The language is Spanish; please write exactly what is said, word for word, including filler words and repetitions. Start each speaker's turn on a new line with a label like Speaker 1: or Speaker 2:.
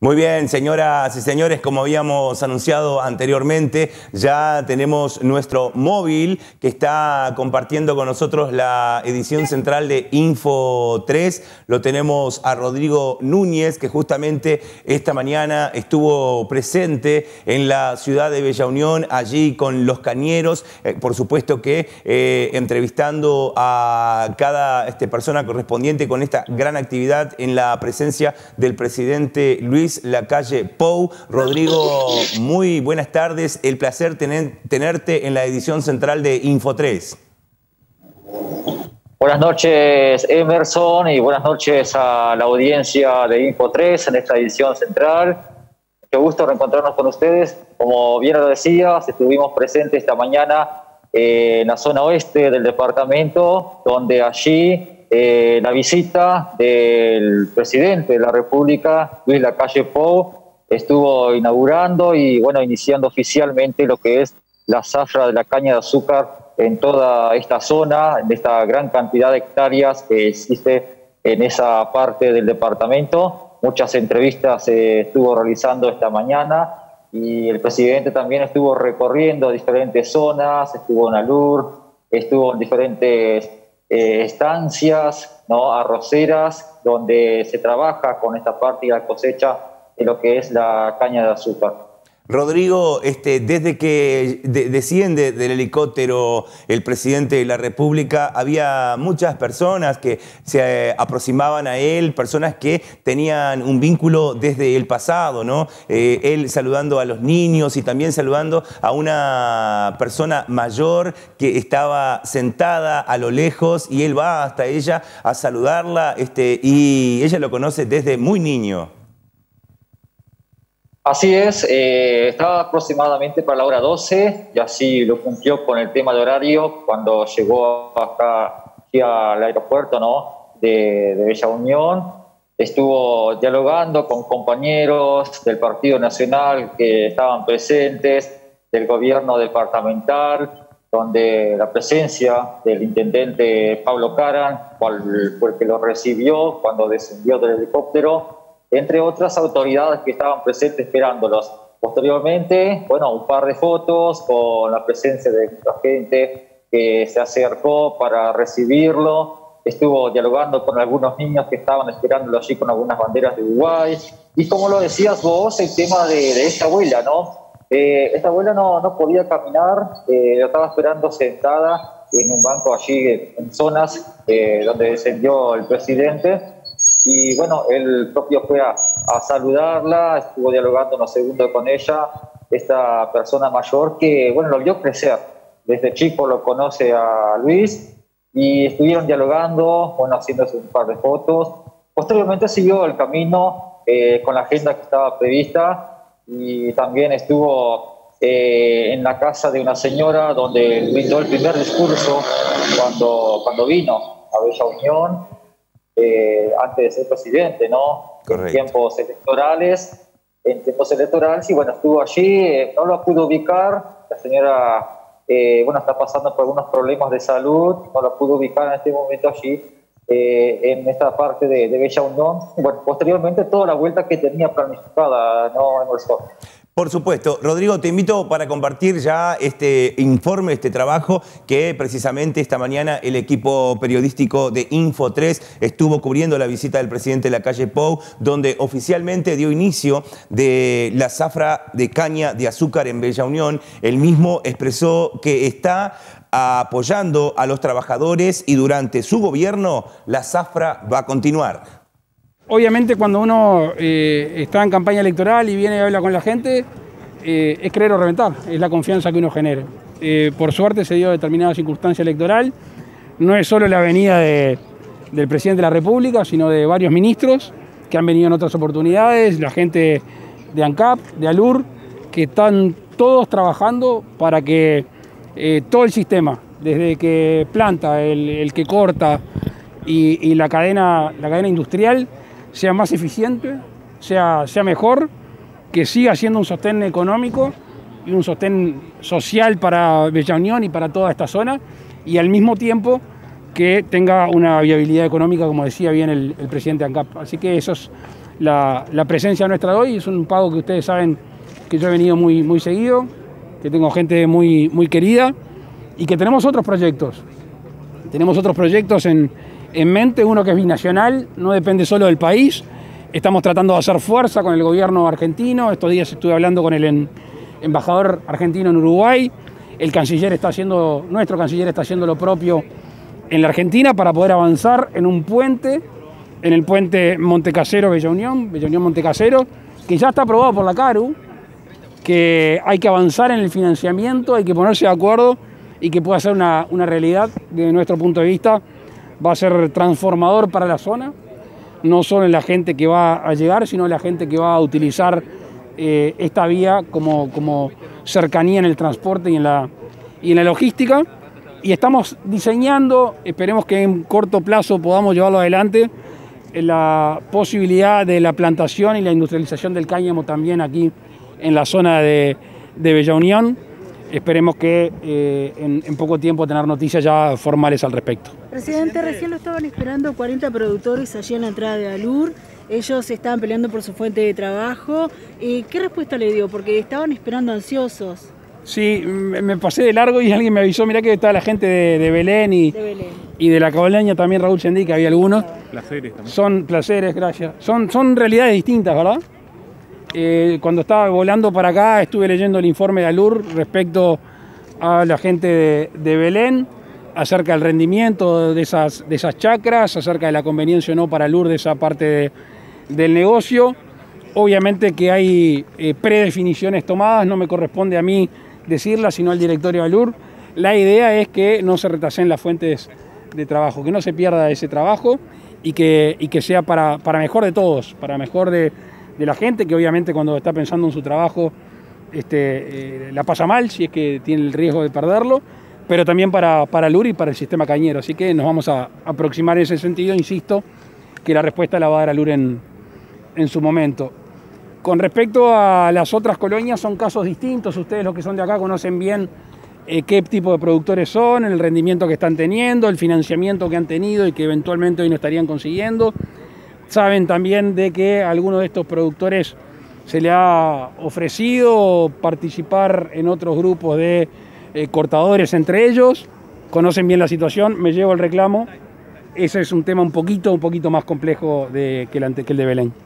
Speaker 1: Muy bien, señoras y señores, como habíamos anunciado anteriormente, ya tenemos nuestro móvil que está compartiendo con nosotros la edición central de Info tres. Lo tenemos a Rodrigo Núñez, que justamente esta mañana estuvo presente en la ciudad de Bella Unión, allí con los cañeros, eh, por supuesto que eh, entrevistando a cada este, persona correspondiente con esta gran actividad en la presencia del presidente Luis Lacalle Pou. Rodrigo, muy buenas tardes. El placer tener, tenerte en la edición central de Info tres.
Speaker 2: Buenas noches, Emerson, y buenas noches a la audiencia de Info tres en esta edición central. Qué gusto reencontrarnos con ustedes. Como bien lo decías, estuvimos presentes esta mañana eh, en la zona oeste del departamento, donde allí Eh, la visita del presidente de la República, Luis Lacalle Pou, estuvo inaugurando y bueno, iniciando oficialmente lo que es la zafra de la caña de azúcar en toda esta zona, en esta gran cantidad de hectáreas que existe en esa parte del departamento. Muchas entrevistas eh, estuvo realizando esta mañana y el presidente también estuvo recorriendo diferentes zonas, estuvo en Alur, estuvo en diferentes Eh, estancias, ¿no? arroceras, donde se trabaja con esta parte y la cosecha de lo que es la caña de azúcar.
Speaker 1: Rodrigo, este, desde que de, desciende del helicóptero el presidente de la República, había muchas personas que se eh, aproximaban a él, personas que tenían un vínculo desde el pasado, ¿no? Eh, él saludando a los niños y también saludando a una persona mayor que estaba sentada a lo lejos y él va hasta ella a saludarla, este, y ella lo conoce desde muy niño.
Speaker 2: Así es, eh, estaba aproximadamente para la hora doce y así lo cumplió con el tema de horario cuando llegó acá aquí al aeropuerto, ¿no? de, de Bella Unión. Estuvo dialogando con compañeros del Partido Nacional que estaban presentes, del gobierno departamental, donde la presencia del intendente Pablo Caran, cual fue el que lo recibió cuando descendió del helicóptero, entre otras autoridades que estaban presentes esperándolos. Posteriormente, bueno, un par de fotos con la presencia de mucha gente que se acercó para recibirlo. Estuvo dialogando con algunos niños que estaban esperándolo allí con algunas banderas de Uruguay. Y como lo decías vos, el tema de, de esta abuela, ¿no? Eh, esta abuela no, no podía caminar, eh, la estaba esperando sentada en un banco allí en zonas eh, donde descendió el presidente. Y bueno, él propio fue a, a saludarla, estuvo dialogando unos segundos con ella, esta persona mayor que, bueno, lo vio crecer. Desde chico lo conoce a Luis y estuvieron dialogando, bueno, haciéndose un par de fotos. Posteriormente siguió el camino eh, con la agenda que estaba prevista y también estuvo eh, en la casa de una señora donde brindó el primer discurso cuando, cuando vino a Bella Unión. Eh, antes de ser presidente, ¿no?
Speaker 1: Correcto.
Speaker 2: En tiempos electorales, en tiempos electorales, y bueno, estuvo allí, eh, no lo pudo ubicar, la señora, eh, bueno, está pasando por algunos problemas de salud, no lo pudo ubicar en este momento allí, eh, en esta parte de, de Bella Unión. Y bueno, posteriormente toda la vuelta que tenía planificada, ¿no? En el sol.
Speaker 1: Por supuesto. Rodrigo, te invito para compartir ya este informe, este trabajo que precisamente esta mañana el equipo periodístico de Info tres estuvo cubriendo la visita del presidente Lacalle Pou, donde oficialmente dio inicio de la zafra de caña de azúcar en Bella Unión. Él mismo expresó que está apoyando a los trabajadores y durante su gobierno la zafra va a continuar.
Speaker 3: Obviamente cuando uno eh, está en campaña electoral y viene y habla con la gente, eh, es querer o reventar, es la confianza que uno genera. Eh, por suerte se dio determinada circunstancia electoral, no es solo la venida de, del presidente de la República, sino de varios ministros que han venido en otras oportunidades, la gente de ANCAP, de ALUR, que están todos trabajando para que eh, todo el sistema, desde que planta, el, el que corta y, y la, cadena, la cadena industrial, sea más eficiente, sea, sea mejor, que siga siendo un sostén económico y un sostén social para Bella Unión y para toda esta zona, y al mismo tiempo que tenga una viabilidad económica, como decía bien el, el presidente ANCAP. Así que eso es la, la presencia nuestra de hoy. Es un pago que ustedes saben que yo he venido muy, muy seguido, que tengo gente muy, muy querida y que tenemos otros proyectos. Tenemos otros proyectos en, en mente, uno que es binacional, no depende solo del país. Estamos tratando de hacer fuerza con el gobierno argentino. Estos días estuve hablando con el en, embajador argentino en Uruguay. El canciller está haciendo, nuestro canciller está haciendo lo propio en la Argentina para poder avanzar en un puente, en el puente Montecasero-Bella Unión, Bella Unión-Montecasero, que ya está aprobado por la CARU, que hay que avanzar en el financiamiento, hay que ponerse de acuerdo y que pueda ser una, una realidad. Desde nuestro punto de vista va a ser transformador para la zona, no solo en la gente que va a llegar, sino en la gente que va a utilizar eh, esta vía como, como cercanía en el transporte y en la, y en la logística. Y estamos diseñando, esperemos que en corto plazo podamos llevarlo adelante, la posibilidad de la plantación y la industrialización del cáñamo también aquí en la zona de, de Bella Unión. Esperemos que eh, en, en poco tiempo tener noticias ya formales al respecto.
Speaker 4: Presidente, recién lo estaban esperando cuarenta productores allí en la entrada de Alur. Ellos estaban peleando por su fuente de trabajo. ¿Qué respuesta le dio? Porque estaban esperando ansiosos.
Speaker 3: Sí, me pasé de largo y alguien me avisó, mirá que estaba la gente de, de Belén y de, Belén. y de la Caboleña también, Raúl Sendí, que había algunos.
Speaker 5: Placeres también.
Speaker 3: Son placeres, gracias. Son, son realidades distintas, ¿verdad? Eh, cuando estaba volando para acá estuve leyendo el informe de Alur respecto a la gente de, de Belén, acerca del rendimiento de esas, de esas chacras, acerca de la conveniencia o no para Alur de esa parte de, del negocio. Obviamente que hay eh, predefiniciones tomadas, no me corresponde a mí decirlas, sino al directorio de Alur. La idea es que no se retasen las fuentes de trabajo, que no se pierda ese trabajo y que, y que sea para, para mejor de todos, para mejor de, de la gente, que obviamente cuando está pensando en su trabajo este, eh, la pasa mal, si es que tiene el riesgo de perderlo, pero también para, para Alur y para el sistema cañero. Así que nos vamos a aproximar en ese sentido, insisto, que la respuesta la va a dar Alur en, en su momento. Con respecto a las otras colonias, son casos distintos. Ustedes, los que son de acá, conocen bien eh, qué tipo de productores son, el rendimiento que están teniendo, el financiamiento que han tenido y que eventualmente hoy no estarían consiguiendo. Saben también de que a algunos de estos productores se le ha ofrecido participar en otros grupos de eh, cortadores entre ellos. Conocen bien la situación, me llevo el reclamo. Ese es un tema un poquito, un poquito más complejo de, que, el, que el de Belén.